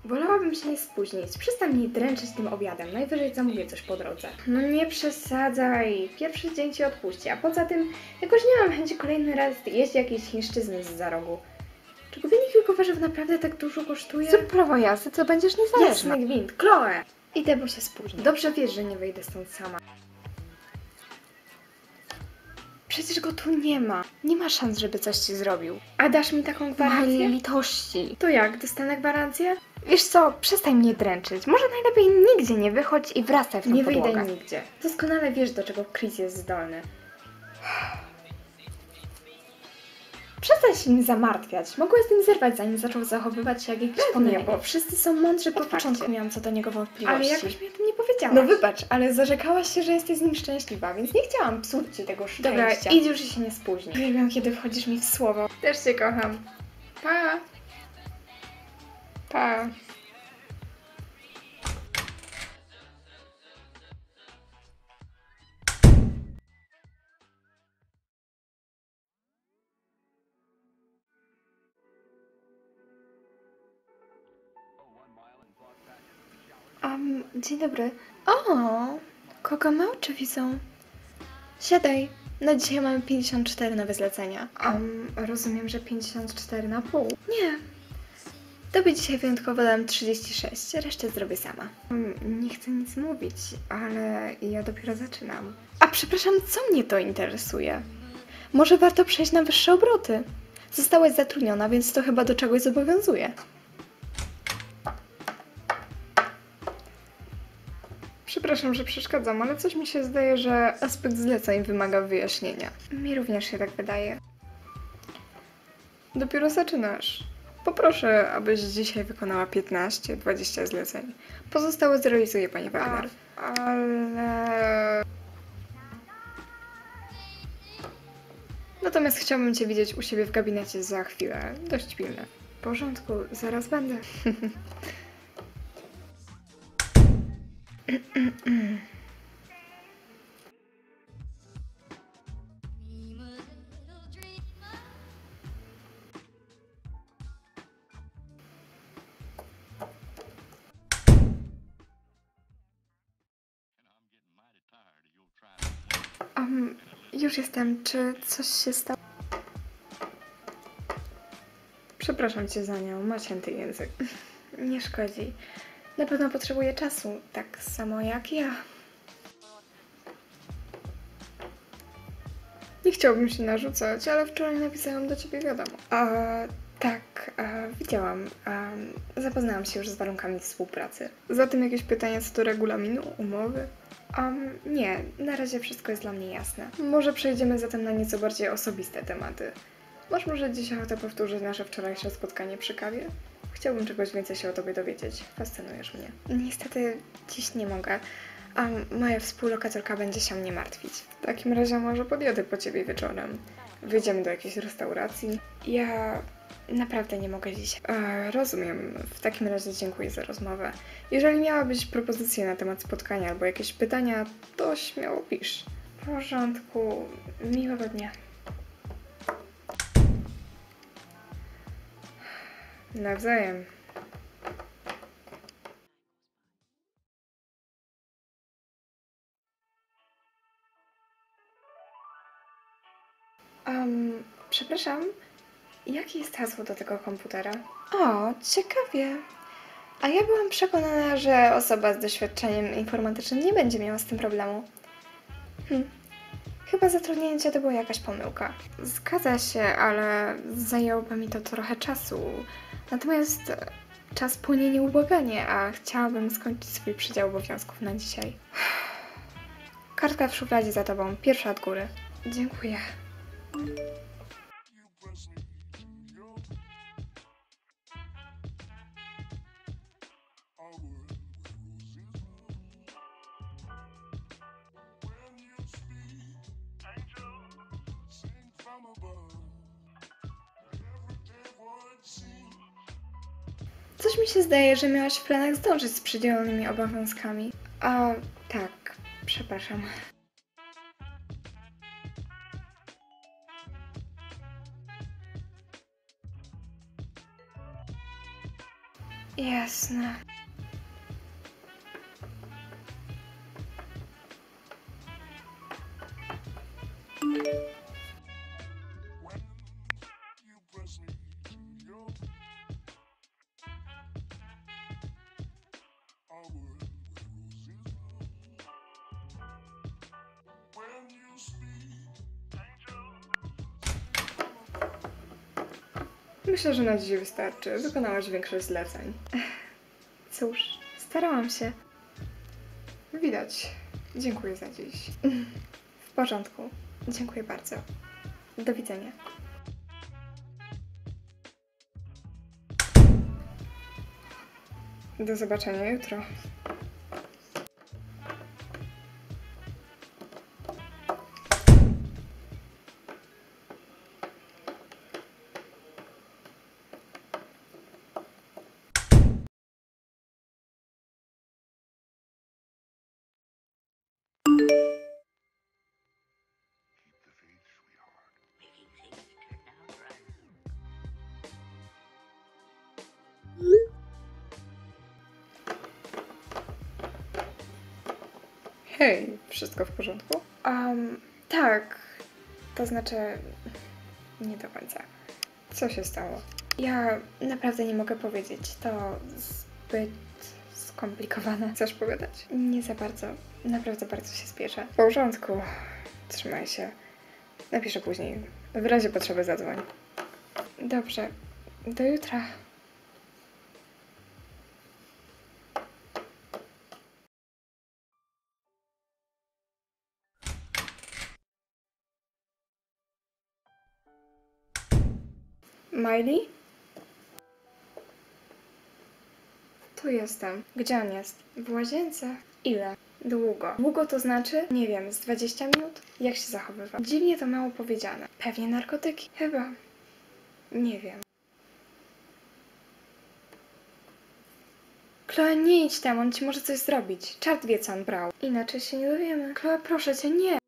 Wolałabym się nie spóźnić. Przestań mnie dręczyć tym obiadem. Najwyżej zamówię coś po drodze. No nie przesadzaj. Pierwszy dzień ci odpuści. A poza tym jakoś nie mam chęci kolejny raz jeść jakiejś chińszczyzny z za rogu. Czy kupienie kilku warzyw naprawdę tak dużo kosztuje? Zrób prawo jazdy, to będziesz niezależna. Jasny gwint. Chloe! Idę, bo się spóźnię. Dobrze wiesz, że nie wyjdę stąd sama. Przecież go tu nie ma. Nie ma szans, żeby coś ci zrobił. A dasz mi taką gwarancję? Mali litości. To jak? Dostanę gwarancję? Wiesz co, przestań mnie dręczyć. Może najlepiej nigdzie nie wychodź i wracaj w tą Nie podłogę. wyjdę nigdzie. Doskonale wiesz, do czego Chris jest zdolny. Przestań się nim zamartwiać. Mogłeś z nim zerwać, zanim zaczął zachowywać się jak jakiś Nie, pomyłek. bo wszyscy są mądrzy po Od początku fakcie. miałam co do niego wątpliwości. Ale jakoś mi o tym nie powiedziałaś. No wybacz, ale zarzekałaś się, że jesteś z nim szczęśliwa, więc nie chciałam psuć ci tego szczęścia. Dobra, idź już i się nie spóźnij. Uwielbiam, kiedy wchodzisz mi w słowo. Też cię kocham. Pa! Pa. Dzień dobry. O, kogo my oczy widzą? Siadaj. Na dzisiaj mamy 54 nowe zlecenia. Rozumiem, że 54 na pół. Nie. Tobie dzisiaj wyjątkowo dam 36, resztę zrobię sama. Nie chcę nic mówić, ale ja dopiero zaczynam. A przepraszam, co mnie to interesuje? Może warto przejść na wyższe obroty? Zostałaś zatrudniona, więc to chyba do czegoś zobowiązuje. Przepraszam, że przeszkadzam, ale coś mi się zdaje, że aspekt zleceń wymaga wyjaśnienia. Mi również się tak wydaje. Dopiero zaczynasz. Poproszę, abyś dzisiaj wykonała 15-20 zleceń. Pozostałe zrealizuje pani Wagner. Ale... Natomiast chciałbym cię widzieć u siebie w gabinecie za chwilę. Dość pilne. W porządku, zaraz będę. Już jestem. Czy coś się stało? Przepraszam cię za nią. Ma cięty język. Nie szkodzi. Na pewno potrzebuję czasu, tak samo jak ja. Nie chciałbym się narzucać, ale wczoraj napisałam do ciebie wiadomo. Tak, widziałam. Zapoznałam się już z warunkami współpracy. Zatem jakieś pytania co do regulaminu, umowy? Nie, na razie wszystko jest dla mnie jasne. Może przejdziemy zatem na nieco bardziej osobiste tematy. Masz może dziś ochotę powtórzyć nasze wczorajsze spotkanie przy kawie? Chciałbym czegoś więcej się o tobie dowiedzieć. Fascynujesz mnie. Niestety dziś nie mogę. Moja współlokatorka będzie się o mnie martwić. W takim razie może podjadę po ciebie wieczorem. Wyjdziemy do jakiejś restauracji. Ja naprawdę nie mogę dziś. Rozumiem. W takim razie dziękuję za rozmowę. Jeżeli miałabyś propozycje na temat spotkania albo jakieś pytania, to śmiało pisz. W porządku. Miłego dnia. Nawzajem. Przepraszam, jakie jest hasło do tego komputera? O, ciekawie. A ja byłam przekonana, że osoba z doświadczeniem informatycznym nie będzie miała z tym problemu. Chyba zatrudnienie cię to była jakaś pomyłka. Zgadza się, ale zajęłoby mi to trochę czasu. Natomiast czas płynie nieubłaganie, a chciałabym skończyć swój przydział obowiązków na dzisiaj. Kartka w szufladzie za tobą, pierwsza od góry. Dziękuję. Coś mi się zdaje, że miałaś w planach zdążyć z przydzielonymi obowiązkami. Tak, przepraszam. Jasne. Myślę, że na dziś wystarczy. Wykonałaś większość zleceń. Cóż, starałam się. Widać. Dziękuję za dziś. W porządku. Dziękuję bardzo. Do widzenia. Do zobaczenia jutro. Hej, wszystko w porządku? Tak. To znaczy... nie do końca. Co się stało? Ja naprawdę nie mogę powiedzieć. To zbyt skomplikowane. Chcesz pogadać? Nie za bardzo. Naprawdę bardzo się spieszę. W porządku. Trzymaj się. Napiszę później. W razie potrzeby zadzwoń. Dobrze. Do jutra. Miley? Tu jestem. Gdzie on jest? W łazience. Ile? Długo. Długo to znaczy? Nie wiem, z 20 minut? Jak się zachowywa? Dziwnie to mało powiedziane. Pewnie narkotyki. Chyba. Nie wiem. Chloe, nie idź tam, on ci może coś zrobić. Czart wie, co on brał. Inaczej się nie dowiemy. Chloe, proszę cię, nie!